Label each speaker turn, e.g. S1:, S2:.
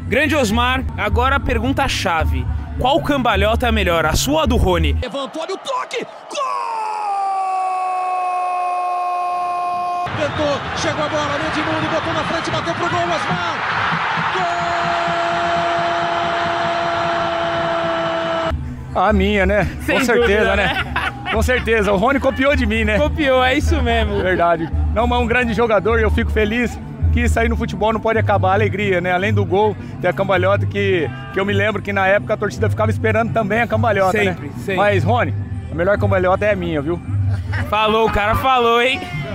S1: Grande Osmar, agora a pergunta-chave. Qual cambalhota é melhor, a sua ou a do Rony?
S2: Levantou, olha o toque! Gol! Tentou, chegou a bola, no Edmundo, botou na frente, bateu pro gol, Osmar! Gol!
S3: A minha, né?
S1: Sem
S3: Com certeza,
S1: dúvida,
S3: né? Com certeza, o Rony copiou de mim, né?
S1: Copiou, é isso mesmo.
S3: Verdade. Não, mas um grande jogador e eu fico feliz que isso aí no futebol não pode acabar, a alegria, né? Além do gol, tem a cambalhota que eu me lembro que na época a torcida ficava esperando também a cambalhota,
S1: Sempre,
S3: né?
S1: sempre.
S3: Mas, Rony, a melhor cambalhota é a minha, viu?
S1: Falou, o cara falou, hein?